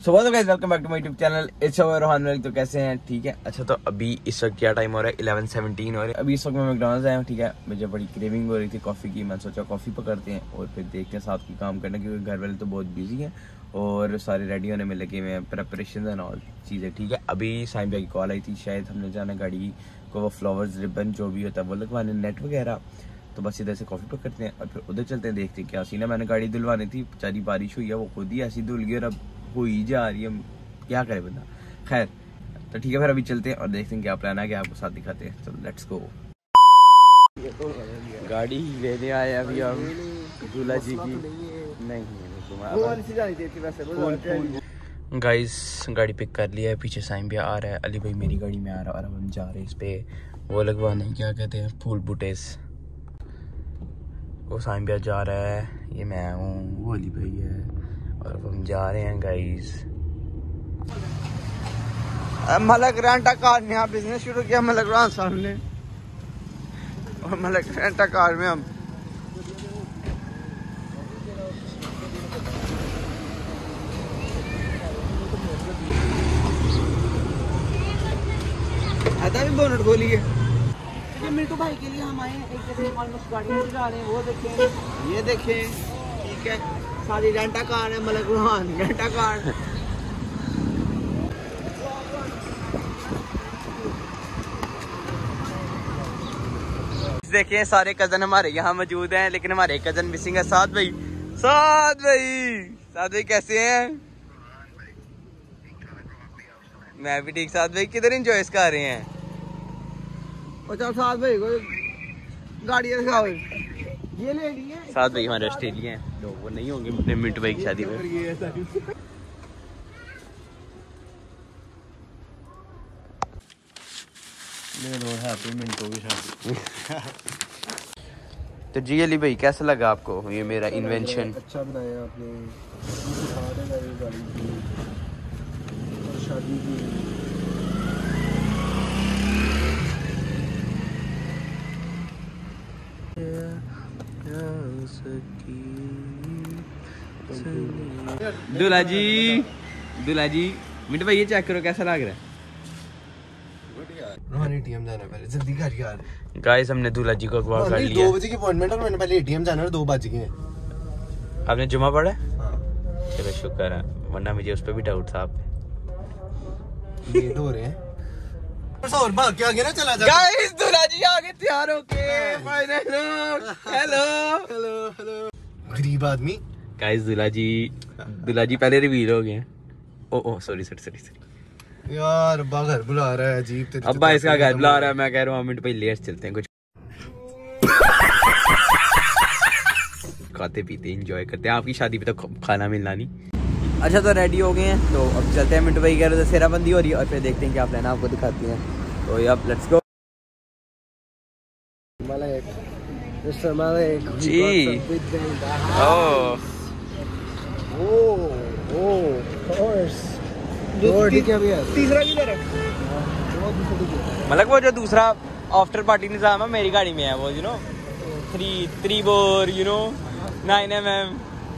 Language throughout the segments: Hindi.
So guys welcome back to my YouTube channel it's Rohan Malik. तो कैसे हैं? ठीक है। अच्छा तो अभी इस वक्त क्या टाइम हो रहा है? 11:17 हो रहा है। अभी इस वक्त मैं मैकडॉनल्ड्स आया हूँ। ठीक है, मुझे बड़ी क्रेविंग हो रही थी कॉफ़ी की। मैंने सोचा कॉफ़ी पकड़ते हैं और फिर देखते हैं साथ की काम करना, क्योंकि घर वाले तो बहुत बिजी हैं और सारे रेडी होने में लगे हुए हैं, प्रेपरेशन एंड ऑल चीज़ें। ठीक है, अभी साइम भाई की कॉल आई थी, शायद हमने जाना गाड़ी को वो फ्लावर्स रिबन जो भी होता है वो लगवाने, नेट वगैरह। तो बस इधर से कॉफ़ी पकड़ते हैं और फिर उधर चलते हैं, देखते हैं क्या सीन है। मैंने गाड़ी धुलवानी थी, बेचारी बारिश हुई है, वो खुद ही ऐसी धुल गई और अब हो ही जा रही है, क्या करे बंदा। खैर तो ठीक है, फिर अभी चलते हैं और देखते हैं क्या प्लान है, क्या आपको साथ दिखाते हैं। चलो लेट्स गो। गाड़ी लेने आए अभी हम दूल्हा जी की। नहीं गाइस, गाड़ी पिक कर लिया है, पीछे साइम भी आ रहा है, अली भाई मेरी गाड़ी में आ रहा है और अब हम जा रहे हैं इस पे वो लगवाने, क्या कहते हैं, फूल बूटेस। वो साइम भी जा रहा है, ये मैं हूँ, वो अली भाई है और अब हम जा रहे हैं गाइस। मलक रेंटा कार ने यहाँ बिजनेस शुरू किया, मलक रान सामने और मलक रेंटा कार में हम भी बोनट खोली है। ये मिंटू भाई के लिए हम आए हैं, एक जगह ऑलमोस्ट गाड़ी में जा रहे हैं, वो देखें, ये देखें। ठीक है, सारी रेंटा कार है, मलक रोहान रेंटा कार। देखें सारे कजन हमारे यहाँ मौजूद हैं, लेकिन हमारे कजन मिसिंग है। साथ भाई, साथ भाई, साथ भाई कैसे हैं? मैं भी ठीक। साथ भाई किधर एंजॉय कर रहे हैं? चल साथ भाई को गाड़ी दिखाओ, ये ले ली है। साथ भाई हमारे ऑस्ट्रेलिया हैं, तो वो नहीं होंगे अपने मिंटू भाई की शादी में। तो जी अली भाई कैसा लगा आपको ये मेरा इन्वेंशन? अच्छा बनाया आपने, शादी की। दूल्हा जी, दूल्हा जी, मिंटू भाई ये चेक करो कैसा लग रहा है। एटीएम जाना है, पहले जल्दी कर यार। गाइस हमने दूल्हा जी को अगवा कर लिया। 2 बजे की अपॉइंटमेंट है, मैंने पहले एटीएम जाना है, 2 बज गए। आपने जुमा पढ़ा? हां चलो शुक्र है, वरना मुझे उस पे भी डाउट था। आप लेट हो रहे हैं और भाग के आगे ना चला जा। गाइस दूल्हा जी आगे तैयार होके फाइनल। हेलो हेलो हेलो गरीब आदमी। गाइस दूल्हा जी पहले रिवील हो गए। ओ सॉरी यार घर बुला रहा है, अजीब तेरी। अब्बा इसका घर बुला रहा है, मैं कह रहा हूँ मिनट पहले लेट चलते हैं, कुछ खाते पीते एंजॉय करते हैं। आपकी शादी पे तो खाना मिलना नहीं। अच्छा तो रेडी हो गए हैं, तो अब चलते हैं। मिंटू भाई कह रहे थे सेराबंदी हो रही है और फिर देखते हैं क्या प्लान है, आपको दिखाते हैं। तो अब let's go. Mister Malik ji. तीसरा किधर है? मतलब वो जो दूसरा आफ्टर पार्टी निजाम है मेरी गाड़ी में है, वो you know 3 bore 9mm।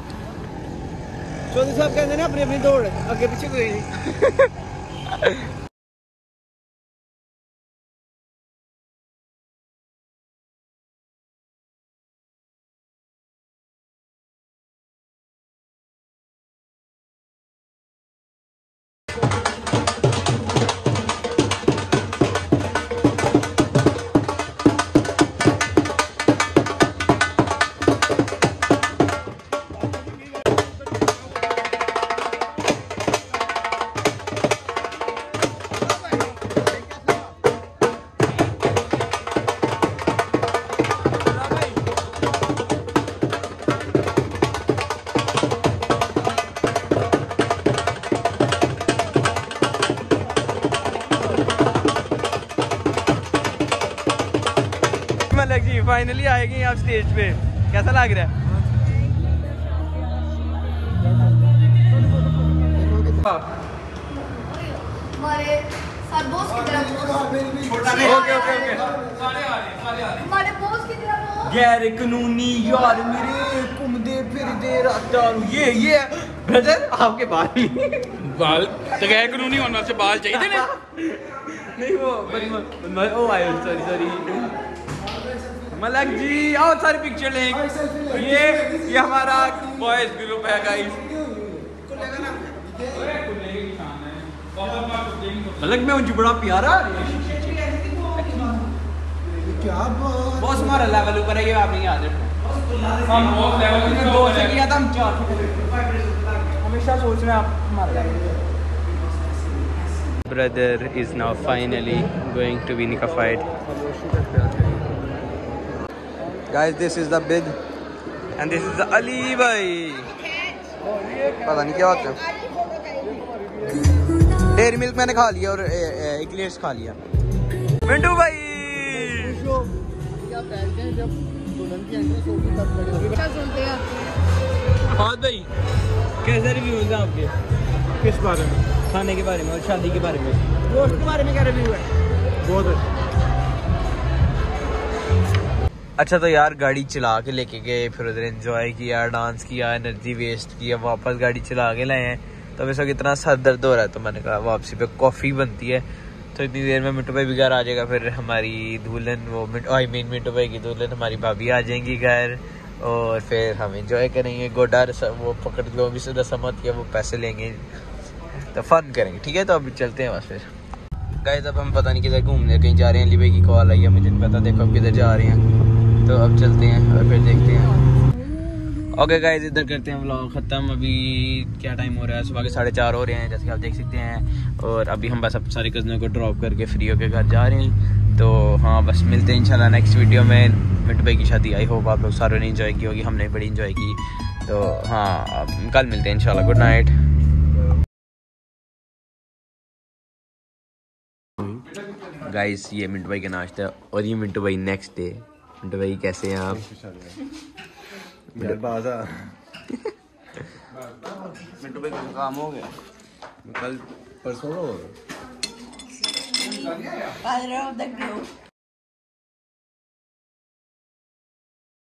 Chaudhary साहब कहते हैं ना अपनी अपनी दौड़, आगे पीछे कोई नहीं। मलिक जी फाइनली आएगी आप स्टेज पे, कैसा लग रहा है? गैर कानूनी यार मेरे घूमते फिरते रात ये ब्रदर आपके बाल बाल तो गए कानूनी होने वास्ते बाल चाहिए ने नहीं वो ओ आए सॉरी मलक जी आओ सारी पिक्चर लें ये हमारा बॉयज ग्रुप है गाइस मलक में उनकी बड़ा प्यारा क्या बॉस हमारा लेवल ऊपर है ये आप नहीं याद रखो हम बॉस लेवल में 2 से किया था हम 4 हमेशा सोच रहे हैं आप हमारा level brother is now finally going to be nikified. Guys, this is the bid and this is the Ali bhai. पता नहीं क्या होता है डेयरी मिल्क मैंने खा लिया और एक्लेयर्स खा लिया मिंटू भाई क्या पहनते हैं जब दुल्हन की एंट्रेंस होगी तब बड़े क्या सुनते हैं हाँ भाई कैसे रिव्यूज हैं आपके किस बारे में खाने के बारे में और शादी के बारे में दोस्त के बारे में क्या रिव्यू है बहुत अच्छा तो यार गाड़ी चला के लेके गए फिर उधर एंजॉय किया डांस किया एनर्जी वेस्ट किया वापस गाड़ी चला के लाए हैं तो वैसा कितना सर दर्द हो रहा है तो मैंने कहा वापसी पे कॉफ़ी बनती है तो इतनी देर में मिंटू भाई भी घर आ जाएगा फिर हमारी दुल्हन वो मिंटू भाई की दुल्हन हमारी भाभी आ जाएंगी घर और फिर हम एंजॉय करेंगे गोडा वो पकड़ लो भी रसम होती है वो पैसे लेंगे तो फन करेंगे ठीक है तो अभी चलते हैं बस फिर गाइस अब हम पता नहीं किधर घूमने कहीं जा रहे हैं अली भाई की कॉल आई है मुझे नहीं पता देखो अब किधर जा रहे हैं तो अब चलते हैं और फिर देखते हैं ओके गाइस इधर करते हैं व्लॉग ख़त्म अभी क्या टाइम हो रहा है सुबह के 4:30 हो रहे हैं जैसे कि आप देख सकते हैं और अभी हम बस अब सारे कज़नों को ड्रॉप करके फ्री होकर घर जा रहे हैं तो हाँ बस मिलते हैं इंशाल्लाह नेक्स्ट वीडियो में मिंटू भाई की शादी आई होप आप लोग सारों ने इंजॉय की होगी हमने बड़ी इंजॉय की तो हाँ कल मिलते हैं इंशाल्लाह गुड नाइट गाइस ये मिंटू भाई का नाश्ता और ये मिंटू भाई नेक्स्ट डे मिंटू भाई कैसे हैं आप यार बाजा मिंटू भाई काम हो गया कल परसों हो